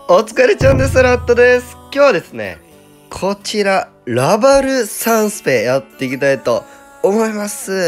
お疲れちゃんです。ラットです。今日はですね、こちら、ラバルサンスペやっていきたいと思います。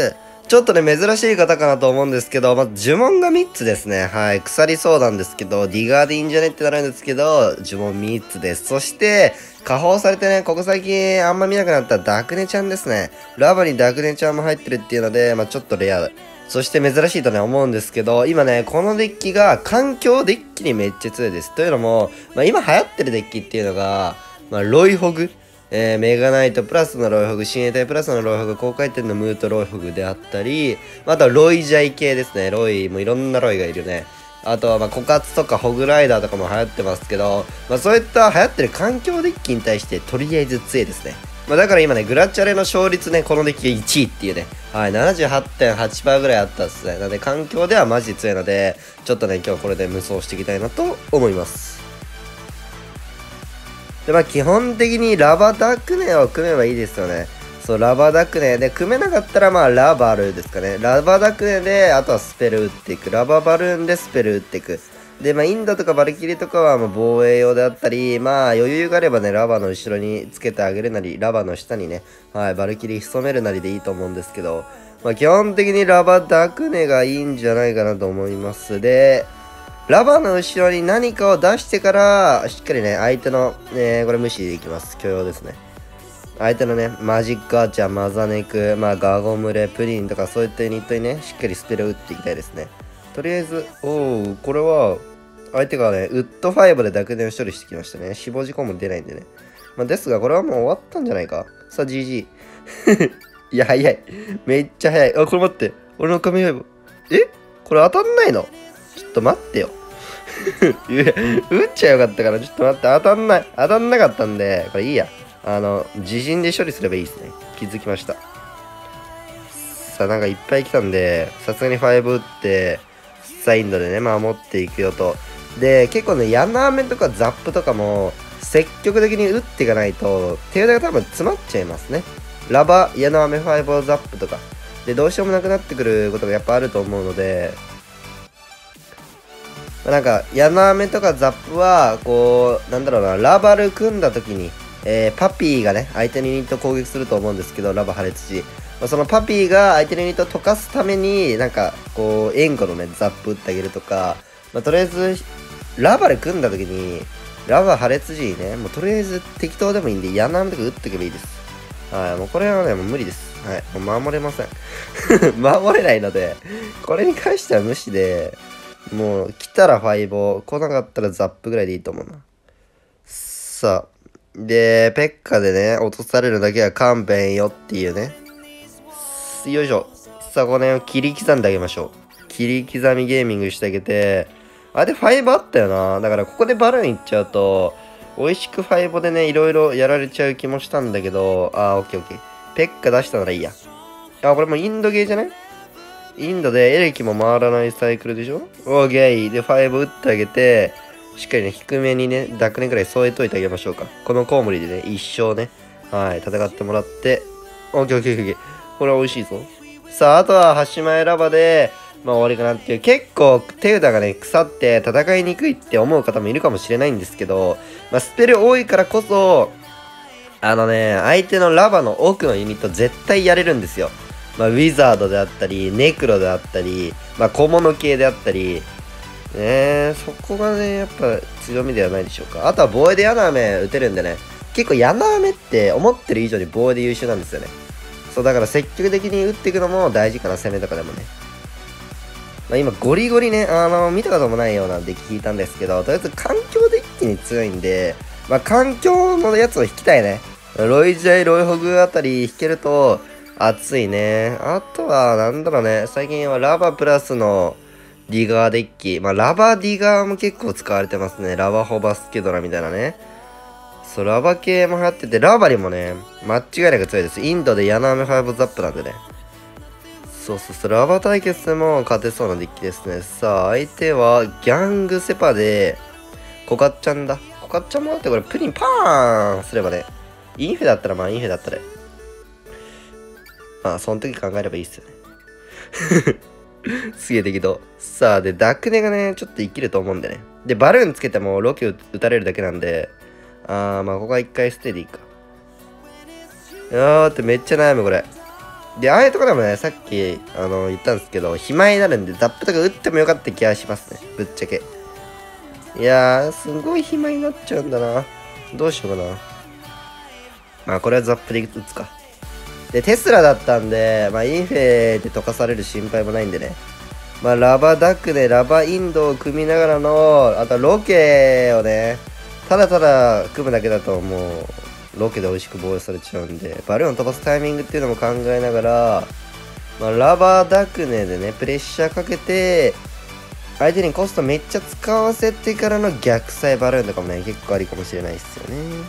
ちょっとね、珍しい方かなと思うんですけど、まず呪文が3つですね。はい。腐りそうなんですけど、ディガーでいいんじゃねってなるんですけど、呪文3つです。そして、加工されてね、ここ最近あんま見なくなったダクネちゃんですね。ラバにダクネちゃんも入ってるっていうので、ちょっとレア。そして珍しいとね、思うんですけど、今ね、このデッキが環境デッキにめっちゃ強いです。というのも、今流行ってるデッキっていうのが、ロイホグ、メガナイトプラスのロイホグ、親衛隊プラスのロイホグ、高回転のムートロイホグであったり、あとはロイジャイ系ですね。ロイ、もういろんなロイがいるね。あとは枯渇とかホグライダーとかも流行ってますけど、そういった流行ってる環境デッキに対してとりあえず強いですね。だから今ね、グラッチャレの勝率ね、このデッキが1位っていうね、はい、78.8% ぐらいあったっすね。なので、環境ではマジで強いので、ちょっとね、今日これで無双していきたいなと思います。で、基本的にラバダクネを組めばいいですよね。そう、ラバダクネで、組めなかったらラバルですかね。ラバダクネで、あとはスペル打っていく。ラババルーンでスペル打っていく。で、インドとかバルキリとかは防衛用であったり、余裕があればね、ラバの後ろにつけてあげるなり、ラバの下にね、はい、バルキリ潜めるなりでいいと思うんですけど、基本的にラバダクネがいいんじゃないかなと思います。で、ラバの後ろに何かを出してから、しっかりね、相手の、これ無視でいきます。許容ですね。相手のね、マジックアーチャー、マザネク、ガゴムレ、プリンとかそういったユニットにね、しっかりスペルを打っていきたいですね。とりあえず、これは、相手がね、ウッド5で濁点を処理してきましたね。死亡事故も出ないんでね。ですが、これはもう終わったんじゃないか。さあ、GG。いや、早い。めっちゃ早い。これ待って。俺の神刃。これ当たんないの？ちょっと待ってよ。打っちゃよかったから、ちょっと待って。当たんない。当たんなかったんで、これいいや。自陣で処理すればいいですね。気づきました。さあ、なんかいっぱい来たんで、さすがに5打って、さあ、インドでね、守っていくよと。で、結構ね、ヤナーメとかザップとかも、積極的に打っていかないと、手札が多分詰まっちゃいますね。ラバ、ヤナーメ5ザップとか。で、どうしようもなくなってくることがやっぱあると思うので、なんか、ヤナーメとかザップは、こう、なんだろうな、ラバル組んだ時に、パピーがね、相手のユニットを攻撃すると思うんですけど、ラバ破裂時。そのパピーが相手のユニットを溶かすために、なんか、こう、援護のね、ザップ打ってあげるとか、とりあえず、ラバで組んだ時に、ラバ破裂時にね、とりあえず適当でもいいんで、ヤナーメとか打っていけばいいです。はい、もうこれはね、もう無理です。はい、もう守れません。守れないので、これに関しては無視で、もう来たら5、来なかったらザップぐらいでいいと思うな。さあ。で、ペッカでね、落とされるだけは勘弁よっていうね。よいしょ。さあ、この辺を切り刻んであげましょう。切り刻みゲーミングしてあげて、あれ5あったよな。だからここでバルーンいっちゃうと、美味しく5でね、いろいろやられちゃう気もしたんだけど、オッケーオッケー。ペッカ出したならいいや。これもインドゲーじゃないインドでエレキも回らないサイクルでしょ？オーケー。で、5打ってあげて、しっかりね、低めにね、ダクネくらい添えといてあげましょうか。このコウモリでね、一生ね、はい、戦ってもらって、オッケーオッケーオッケー。これは美味しいぞ。さあ、あとは、端前ラバで、終わりかなっていう、結構手札がね、腐って戦いにくいって思う方もいるかもしれないんですけど、スペル多いからこそ、相手のラバの奥のユニット絶対やれるんですよ。ウィザードであったり、ネクロであったり、小物系であったり、そこがね、やっぱ強みではないでしょうか。あとは防衛でヤナーメ打てるんでね、結構ヤナーメって思ってる以上に防衛で優秀なんですよね。そう、だから積極的に打っていくのも大事かな、攻めとかでもね。今、ゴリゴリね、見たこともないようなデッキ引いたんですけど、とりあえず環境デッキに強いんで、環境のやつを引きたいね。ロイジャイ、ロイホグあたり引けると、熱いね。あとは、なんだろうね。最近はラバプラスのディガーデッキ。ラバディガーも結構使われてますね。ラバホバスケドラみたいなね。そう、ラバ系も流行ってて、ラバリもね、間違いなく強いです。インドでヤナーメ5ザップなんでね。そうそうそう、ラバ対決でも勝てそうなデッキですね。さあ、相手はギャングセパで、コカッチャンだ。コカッチャンもだってこれプリンパーンすればね。インフェだったらインフェだったら。その時考えればいいっすよね。すげえ適当。さあ、で、ダクネがね、ちょっと生きると思うんでね。 で、バルーンつけてもロケ打たれるだけなんで、まあ、ここは一回捨てでいいか。ってめっちゃ悩む、これ。で、ああいうとこでもね、さっき、言ったんですけど、暇になるんで、ザップとか打ってもよかった気がしますね。ぶっちゃけ。いやー、すごい暇になっちゃうんだな。どうしようかな。まあ、これはザップで打つか。で、テスラだったんで、まあ、インフェで溶かされる心配もないんでね。まあ、ラバダクでラバインドを組みながらの、あとロケをね、ただただ組むだけだともう、ロケで美味しく防衛されちゃうんで、バルーンを飛ばすタイミングっていうのも考えながら、まあ、ラバダクネでね、プレッシャーかけて、相手にコストめっちゃ使わせてからの逆サイバルーンとかもね、結構ありかもしれないっすよね。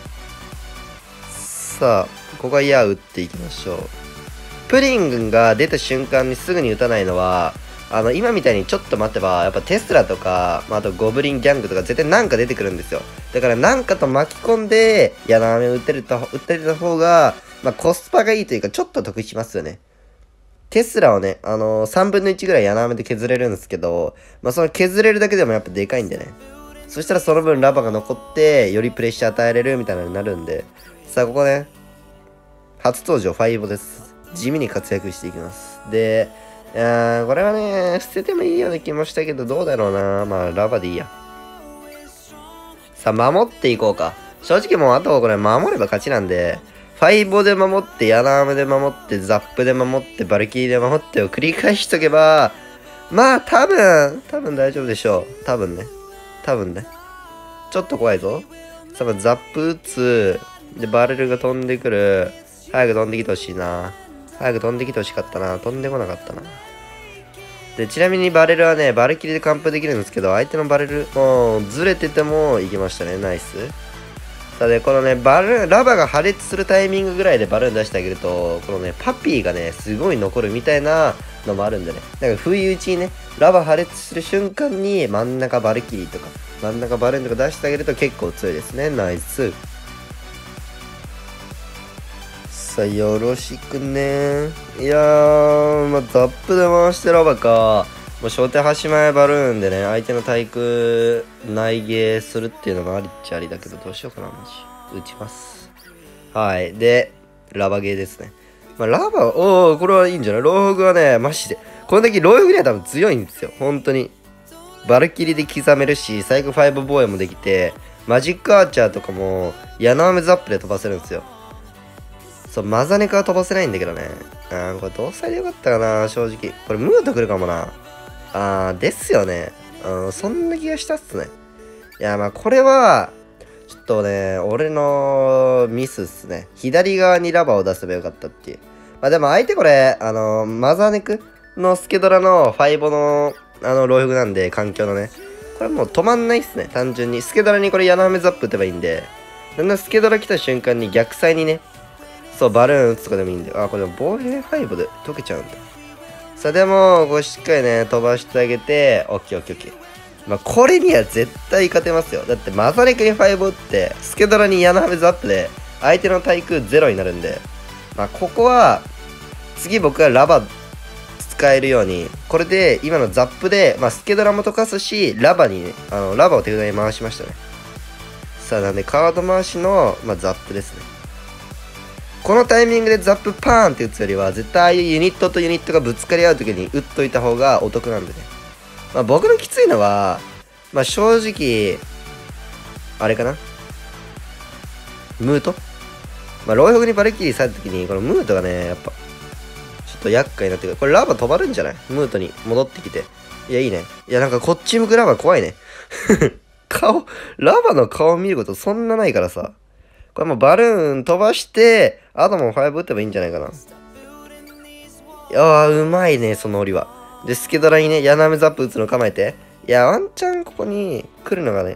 さあ、ここは矢打っていきましょう。プリングが出た瞬間にすぐに打たないのは、今みたいにちょっと待てば、やっぱテスラとか、まあ、あとゴブリンギャングとか絶対なんか出てくるんですよ。だからなんかと巻き込んで、矢の飴打ってた方が、まあ、コスパがいいというか、ちょっと得しますよね。テスラをね、3分の1ぐらい矢の飴で削れるんですけど、まあ、その削れるだけでもやっぱでかいんでね。そしたらその分ラバが残って、よりプレッシャー与えれるみたいなのになるんで、さあ、ここね、初登場5です。地味に活躍していきます。で、これはね、捨ててもいいような気もしたけど、どうだろうな。まあ、ラバでいいや。さあ、守っていこうか。正直もう、あとはこれ守れば勝ちなんで、ファイボで守って、ヤナームで守って、ザップで守って、バルキリーで守ってを繰り返しとけば、まあ、多分大丈夫でしょう。多分ね。ちょっと怖いぞ。さあ、ザップ打つ。で、バレルが飛んでくる。早く飛んできてほしいな。早く飛んできてほしかったな。飛んでこなかったな。で、ちなみにバレルはね、バルキリで完封できるんですけど、相手のバレル、もうずれてても行きましたね。ナイス。さあで、このね、ラバが破裂するタイミングぐらいでバルーン出してあげると、このね、パピーがね、すごい残るみたいなのもあるんでね。なんか不意打ちにね、ラバ破裂する瞬間に真ん中バルキリーとか、真ん中バルーンとか出してあげると結構強いですね。ナイス。さあ、よろしくね。いやー、まあ、ザップで回してラバか。もう初手端前バルーンでね、相手の対空内芸するっていうのもありっちゃありだけど、どうしようかな、マジ。打ちます。はい。で、ラバゲーですね。まあ、ラバ、これはいいんじゃない？ローフグはね、マジで。この時ローフグには多分強いんですよ。本当に。バルキリで刻めるし、サイク5防衛もできて、マジックアーチャーとかも、矢の飴ザップで飛ばせるんですよ。そう、マザネカは飛ばせないんだけどね。これ同歳でよかったかな、正直。これムート来るかもな。ですよね。そんな気がしたっすね。いや、まあ、これは、ちょっとね、俺のミスっすね。左側にラバーを出せばよかったっていう。まあ、でも相手これ、マザネクのスケドラのファイボの、ローフグなんで、環境のね。これもう止まんないっすね、単純に。スケドラにこれ矢の飴ザップ打てばいいんで、だんだんスケドラ来た瞬間に逆サイにね、そう、バルーン打つとかでもいいんで、これ防衛5で溶けちゃうんだ。さあ、でも、こうしっかりね、飛ばしてあげて、オッケーオッケーオッケー。まあ、これには絶対勝てますよ。だって、マザレクに5打って、スケドラに矢のハメズアップで、相手の対空0になるんで、まあ、ここは、次僕はラバ使えるように、これで、今のザップで、まあ、スケドラも溶かすし、ラバにね、ラバを手札に回しましたね。さあ、なんで、カード回しの、まあ、ザップですね。このタイミングでザップパーンって打つよりは、絶対ああいうユニットとユニットがぶつかり合う時に打っといた方がお得なんでね。まあ僕のきついのは、まあ正直、あれかなムートまあロイホグにバルキリーされた時に、このムートがね、やっぱ、ちょっと厄介になってくる。これラバ飛ばるんじゃない？ムートに戻ってきて。いや、いいね。いや、なんかこっち向くラバ怖いね。ラバの顔見ることそんなないからさ。これもうバルーン飛ばして、あともう5打てばいいんじゃないかな。いやー、うまいね、その折りは。で、スケドラにね、矢なめザップ打つの構えて。いや、ワンチャンここに来るのがね、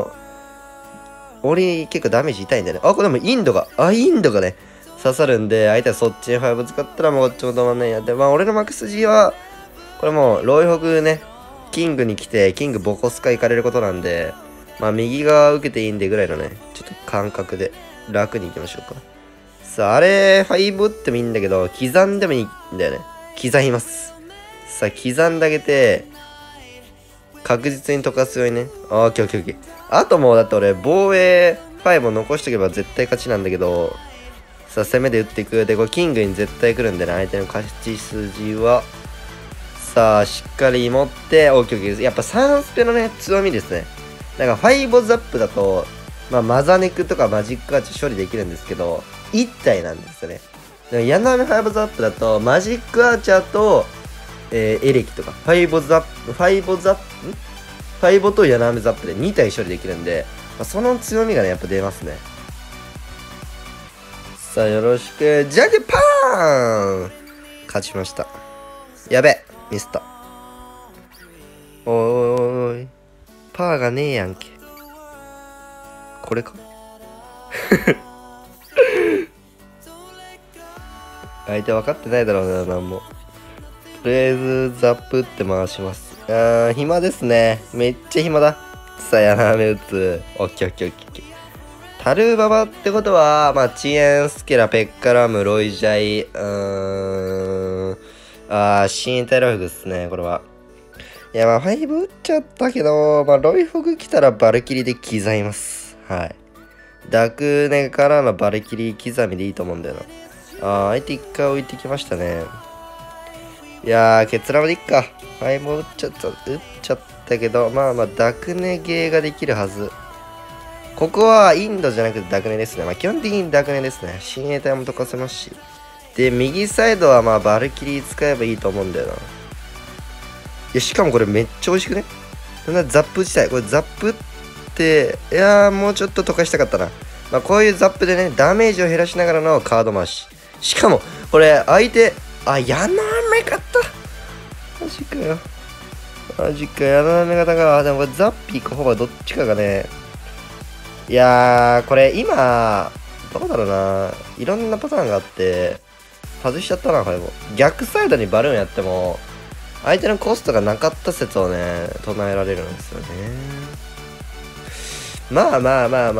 折り結構ダメージ痛いんだよね。これでもインドがね、刺さるんで、相手はそっちに5使ったらもうこっちも止まんないや。で、まあ俺の幕筋は、これもう、ロイホグね、キングに来て、キングボコスカ行かれることなんで、まあ右側受けていいんでぐらいのね、ちょっと感覚で楽に行きましょうか。さあ、あれ、5打ってもいいんだけど、刻んでもいいんだよね。刻みます。さあ、刻んであげて、 確実に溶かすようにね。オッケーオッケーオッケー。あともうだって俺、防衛5を残しとけば絶対勝ちなんだけど、さあ攻めで打っていく。で、これキングに絶対来るんでね、相手の勝ち筋は、さあ、しっかり持って、オッケーオッケーです。やっぱ3スペのね、強みですね。なんか5ザップだと、まあ、マザネクとかマジックアーチ処理できるんですけど、1体なんですよね。ヤナメ5ザップだと、マジックアーチャーと、エレキとか、5とヤナメザップで2体処理できるんで、まあ、その強みがね、やっぱ出ますね。さあ、よろしく。じゃけパーン勝ちました。やべ、ミスった。おーいおい。パーがねえやんけ。これか相手分かってないだろうな、なんも。とりあえず、ザップって回します。暇ですね。めっちゃ暇だ。さあ、やなめ打つ。オッケーオッケーオッケー。タルババってことは、まあ、チエン、スケラ、ペッカラム、ロイジャイ、シーンタイロイフグっすね、これは。いや、まあ、5打っちゃったけど、まあ、ロイフグ来たらバルキリで刻みます。はい。ダクネからのバルキリ刻みでいいと思うんだよな。相手一回置いてきましたね。いやー、ケツラムでいっか。5打っちゃったけど、まあまあ、ダクネゲーができるはず。ここはインドじゃなくてダクネですね。まあ基本的にダクネですね。親衛隊も溶かせますし。で、右サイドはまあバルキリー使えばいいと思うんだよな。いや、しかもこれめっちゃ美味しくね。そんなザップ自体、これザップって、いやーもうちょっと溶かしたかったな。まあこういうザップでね、ダメージを減らしながらのカード回し。しかも、これ相手、ヤナメかった。マジかよ。マジか、ヤナメ型が。でもこれザッピーかホバどっちかがね、いやー、これ今、どうだろうな。いろんなパターンがあって、外しちゃったな、これも。逆サイドにバルーンやっても、相手のコストがなかった説をね、唱えられるんですよね。まあ。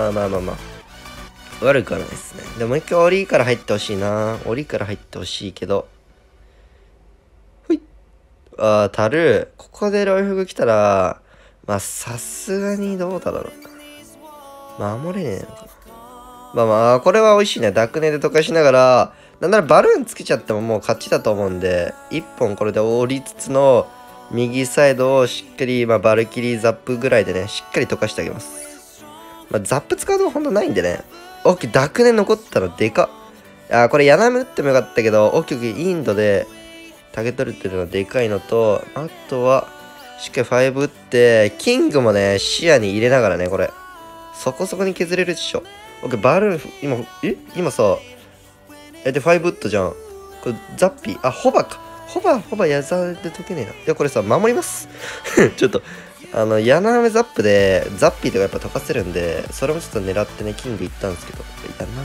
悪くはないですね。でもう一回オリから入ってほしいな。オリから入ってほしいけど。ほい。タルー。ここでロイフグ来たら、まあ、さすがにどうだろうな。守れねえのかな。まあ、これは美味しいね。ダクネで溶かしながら、なんならバルーンつけちゃってももう勝ちだと思うんで、1本これで折りつつの右サイドをしっかり、まあ、バルキリーザップぐらいでね、しっかり溶かしてあげます。まあ、ザップ使うとほんとないんでね。オッケー、ダクネ残ったらでかっ。これ、ヤナム打ってもよかったけど、オッケーオッケー、インドで、タゲ取れてるのはでかいのと、あとは、しっかり5打って、キングもね、視野に入れながらね、これ。そこそこに削れるでしょ。オッケー、バルーン、今さ、で、5打ったじゃん。これ、ザッピー、ホバか。ホバ、矢沢で解けねえな。いや、これさ、守ります。ちょっと、ヤナメザップで、ザッピーとかやっぱ溶かせるんで、それもちょっと狙ってね、キング行ったんですけど、ヤナメだね。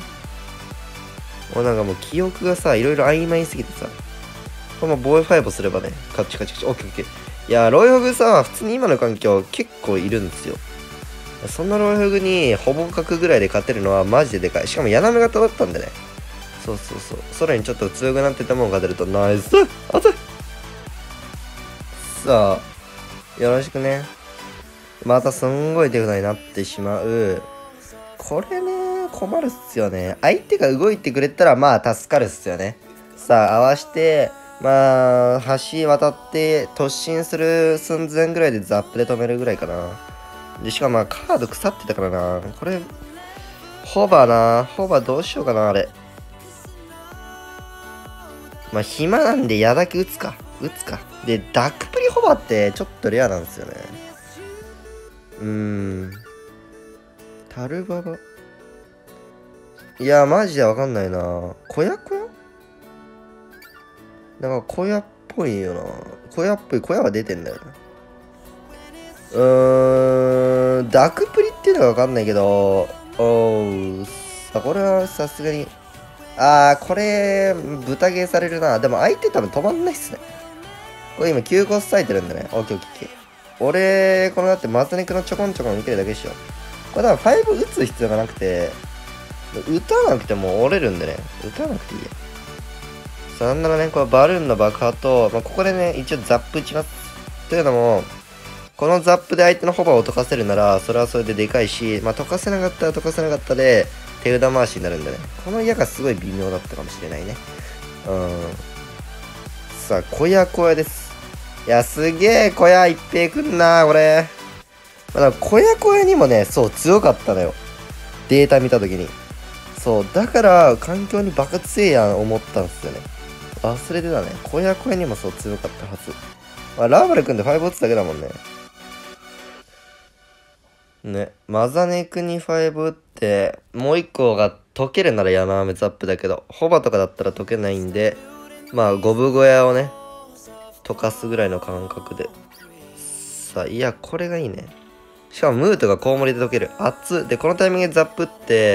もうなんかもう記憶がさ、いろいろ曖昧すぎてさ、これも防衛5をすればね、カチカチカチ、オッケーオッケー。いや、ロイホグさ、普通に今の環境結構いるんですよ。そんなロイホグにほぼ角ぐらいで勝てるのはマジででかい。しかもヤナメ型だったんでね。そう空にちょっと強くなってたもんが出るとナイス熱い。さあ、よろしくね。またすんごい手札になってしまう。これね、困るっすよね。相手が動いてくれたらまあ助かるっすよね。さあ、合わして、まあ、橋渡って突進する寸前ぐらいでザップで止めるぐらいかな。で、しかもまあカード腐ってたからな。これ、ホバどうしようかな、あれ。まあ、暇なんで矢だけ打つか。で、ダックプリホバってちょっとレアなんですよね。タルババ。いや、マジでわかんないな。小屋なんか小屋っぽいよな。小屋は出てんだよな。ダクプリっていうのがわかんないけど、さ、これはさすがに、これ、豚ゲーされるな。でも相手多分止まんないっすね。これ今9コス割いてるんでね。オッケー。俺、このだってマツネクのちょこんちょこん受けるだけでしょ。これ多分5打つ必要がなくて、打たなくても折れるんでね。打たなくていいや。さあ、なんならね、これバルーンの爆破と、まあ、ここでね、一応ザップ打ちます。というのも、 このザップで相手のホバーを溶かせるなら、それはそれででかいし、まあ、溶かせなかったら溶かせなかったで、手札回しになるんだね。この矢がすごい微妙だったかもしれないね。さあ、小屋小屋です。いや、すげえ、小屋一平くんな、これ。まあ、小屋小屋にもね、そう、強かったのよ。データ見たときに。そう、だから、環境にバカ強いやん、思ったんですよね。忘れてたね。小屋小屋にもそう強かったはず。まあ、ラーバル君で5打つだけだもんね。ね、マザネクに5打って、もう1個が解けるなら山雨ザップだけど、ホバとかだったら解けないんで、まあ、五分小屋をね、溶かすぐらいの感覚で。さあ、いや、これがいいね。しかも、ムートがコウモリで解ける。熱っ。で、このタイミングでザップって、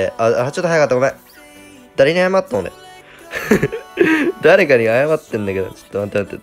ちょっと早かった、ごめん。誰に謝ったの俺。誰かに謝ってんだけど、ちょっと待って。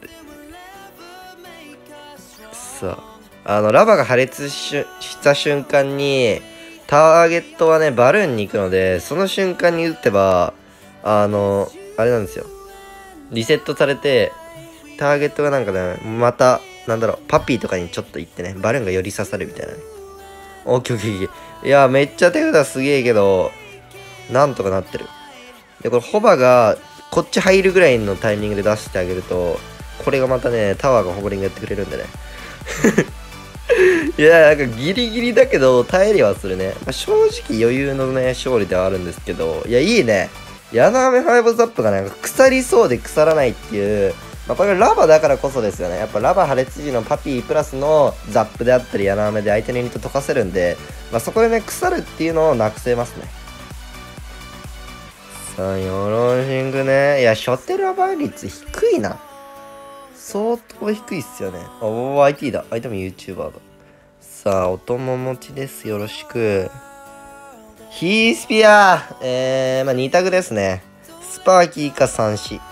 さあ、ラバが破裂した瞬間に、ターゲットはね、バルーンに行くので、その瞬間に撃てば、あれなんですよ。リセットされて、ターゲットがなんかね、また、なんだろう、パピーとかにちょっと行ってね、バルーンが寄り刺さるみたいなね。オッケーオッケーオッケー。いや、めっちゃ手札すげえけど、なんとかなってる。で、これ、ホバが、こっち入るぐらいのタイミングで出してあげると、これがまたね、タワーがホバリングやってくれるんでね。いや、なんかギリギリだけど、耐えりはするね。まあ、正直余裕のね、勝利ではあるんですけど、いや、いいね。ヤナメファイブザップがなんか腐りそうで腐らないっていう、まあ、これラバだからこそですよね。やっぱラバ破裂時のパピープラスのザップであったり、ヤナメで相手のユニット溶かせるんで、まあ、そこでね、腐るっていうのをなくせますね。さあ、よろしくね。いや、ショテルアバー率低いな。相当低いっすよね。IT だ。相手も YouTuber だ。さあ、お供持ちです。よろしく。ヒースピアまあ、2択ですね。スパーキーか三子。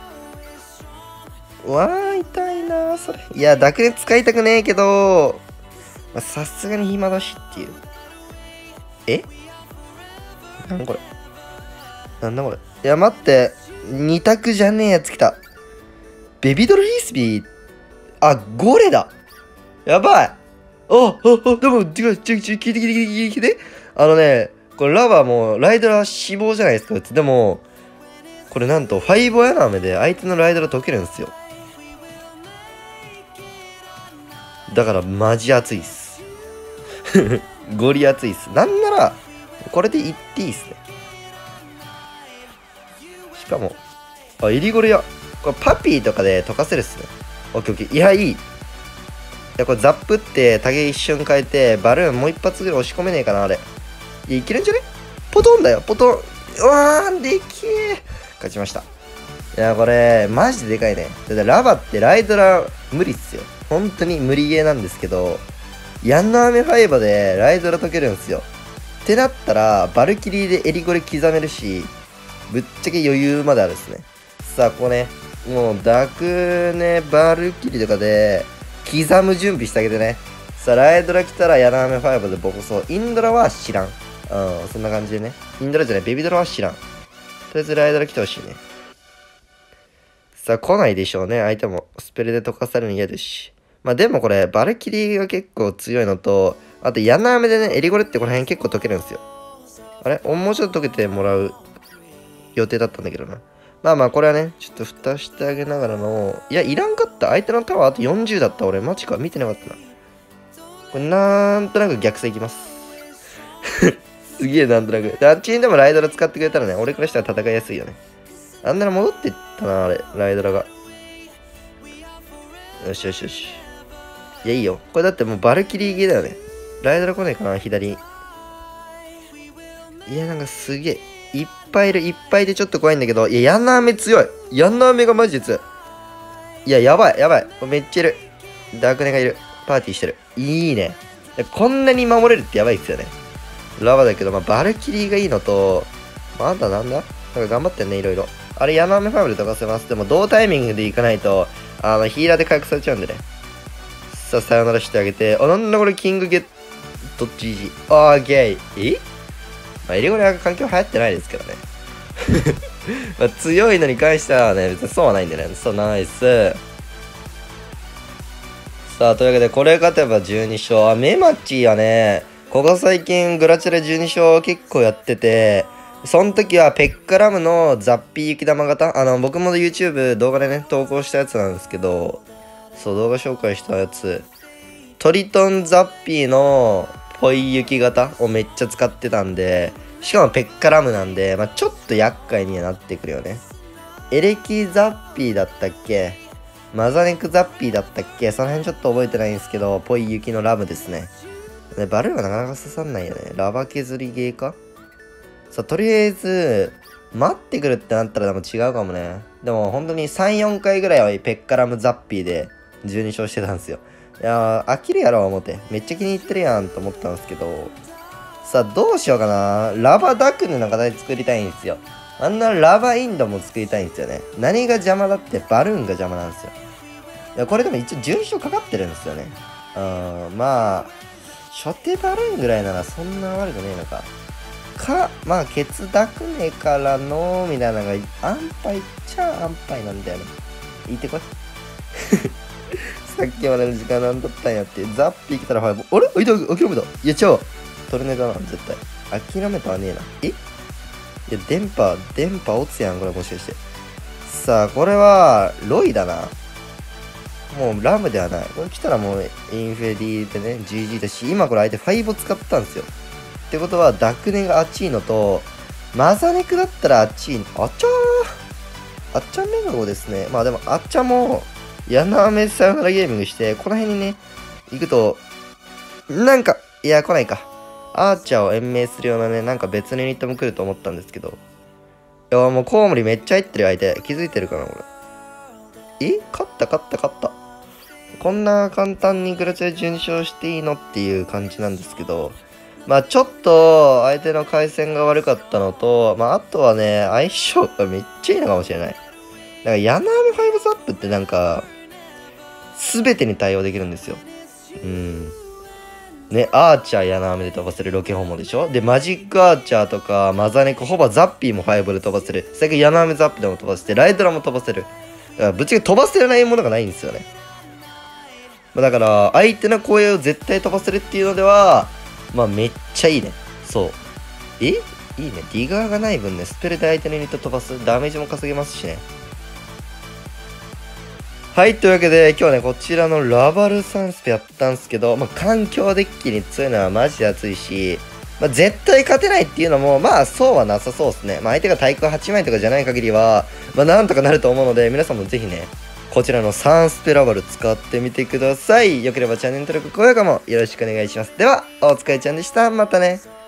わー、痛いなー、それ。いや、濁熱使いたくねえけど、さすがに暇だしっていう。えなんこれ。なんだこれ。いや、待って。2択じゃねえやつ来た。ベビドルヒースビー。あ、ゴレだ。やばい。でも、聞いて。これラバーもライドラ死亡じゃないですか。でも、これなんと5親の雨で相手のライドラ解けるんですよ。だからマジ熱いっす。ゴリ熱いっす。なんなら、これでいっていいっすね。しかも、イリゴリや。これパピーとかで溶かせるっすね。オッケーオッケー。いや、いい。いや、これザップってタゲ一瞬変えて、バルーンもう一発ぐらい押し込めねえかな、あれ。いや、いけるんじゃね？ポトンだよ、ポトン。うわー、でけえ。勝ちました。いや、これ、マジででかいね。だってラバってライドラ無理っすよ。本当に無理ゲーなんですけど、ヤンナーメファイバでライドラ解けるんすよ。ってなったら、バルキリーでエリゴリ刻めるし、ぶっちゃけ余裕まであるっすね。さあ、ここね、もう、ダクね、バルキリとかで、刻む準備してあげてね。さあ、ライドラ来たらヤナーメファイバでボコそう。インドラは知らん。そんな感じでね。インドラじゃない、ベビドラは知らん。とりあえずライドラ来てほしいね。さあ、来ないでしょうね。相手もスペルで溶かされるの嫌ですし。まあでもこれ、バルキリーが結構強いのと、あとヤナーメでね、エリゴレってこの辺結構解けるんですよ。あれもうちょっと解けてもらう予定だったんだけどな。まあまあ、これはね、ちょっと蓋してあげながらの、いや、いらんかった。相手のタワーあと40だった。俺、マジか。見てなかったな。これ、なんとなく逆線いきます。すげえ、なんとなく。あっちにでもライドラ使ってくれたらね、俺からしたら戦いやすいよね。あんなら戻っていったな、あれ、ライドラが。よしよしよし。いや、いいよ。これだってもうバルキリーゲーだよね。ライドラ来ないかな、左。いや、なんかすげえ。いっぱいいる、いっぱいでちょっと怖いんだけど、いや、ヤンナーメ強い。ヤンナーメがマジで強い。いや、やばい、やばい。めっちゃいる。ダークネがいる。パーティーしてる。いいね。こんなに守れるってやばいっすよね。ラバだけど、まあ、バルキリーがいいのと、まあ、あんたなんだなんか頑張ってんね、いろいろ。あれ、ヤンナーメファイブで溶かせます。でも、同タイミングでいかないと、ヒーラーで回復されちゃうんでね。さあ、さよならしてあげて。なんだこれ、キングゲット GG。ゲイ。まあ、エリゴリは環境流行ってないですけどね。まあ、強いのに関してはね、別にそうはないんでね。そう、ナイス。 さあ、というわけで、これ勝てば12勝。あ、メマチはね、ここ最近、グラチャレ12勝結構やってて、その時はペッカラムのザッピー雪玉型、僕も YouTube 動画でね、投稿したやつなんですけど、そう、動画紹介したやつ、トリトンザッピーのポイ雪型をめっちゃ使ってたんで、しかもペッカラムなんで、まあ、ちょっと厄介にはなってくるよね。エレキザッピーだったっけ、マザネクザッピーだったっけ、その辺ちょっと覚えてないんですけど、ポイ雪のラムですね。でバルーンはなかなか刺さんないよね。ラバ削りゲーか。さあ、とりあえず、待ってくるってなったらでも違うかもね。でも本当に3、4回ぐらいはペッカラムザッピーで12勝してたんですよ。いやー、飽きるやろ思って。めっちゃ気に入ってるやんと思ったんですけど。さあ、どうしようかな。ラバダクヌの形作りたいんですよ。あんなラバインドも作りたいんですよね。何が邪魔だってバルーンが邪魔なんですよ。いや、これでも一応12勝かかってるんですよね。まあ、初手バルーンぐらいならそんな悪くねえのか。まあ、ケツダクネからの、みたいなのが、安牌っちゃ安牌なんだよね。言ってこい。さっきまでの時間なんだったんやって。ザッピー来たら、はい、あれ諦めた。いや、違う。トルネだな、絶対。諦めたはねえな。いや、電波落つやん、これもしかして。さあ、これは、ロイだな。もうラムではない。これ来たらもうインフェディでね、GG だし、今これ相手5を使ったんですよ。ってことは、ダクネがあっちいのと、マザネクだったらあっちい、あっちゃメガゴですね。まあでも、あっちゃも、ヤナメサヨナラゲーミングして、この辺にね、行くと、なんか、いや、来ないか。アーチャーを延命するようなね、なんか別のユニットも来ると思ったんですけど。いや、もうコウモリめっちゃ入ってる相手。気づいてるかな、これ。勝った。こんな簡単にグラチャレ12勝していいのっていう感じなんですけど、まあちょっと相手の回線が悪かったのと、まああとはね、相性がめっちゃいいのかもしれない。なんかヤナーメ5ザップってなんか、すべてに対応できるんですよ。ね、アーチャーヤナーメで飛ばせるロケホモでしょ。で、マジックアーチャーとか、マザネコ、ホバ、ザッピーも5で飛ばせる。最近ヤナーメザップでも飛ばせて、ライドラも飛ばせる。だからぶっちゃけ飛ばせれないものがないんですよね。だから、相手の攻撃を絶対飛ばせるっていうのでは、まあめっちゃいいね。そう。いいね。ディガーがない分ね、スペルで相手のユニット飛ばす。ダメージも稼げますしね。はい、というわけで、今日はね、こちらのラバルサンスペやったんすけど、まあ環境デッキに強いのはマジで熱いし、まあ絶対勝てないっていうのも、まあそうはなさそうですね。まあ相手が対空8枚とかじゃない限りは、まあなんとかなると思うので、皆さんもぜひね、こちらのサンスペラバル使ってみてください。よければチャンネル登録、高評価もよろしくお願いします。では、お疲れちゃんでした。またね。